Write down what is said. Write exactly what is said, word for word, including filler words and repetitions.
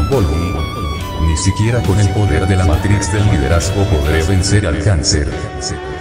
polvo. Ni siquiera con el poder de la matriz del liderazgo podré vencer al cáncer.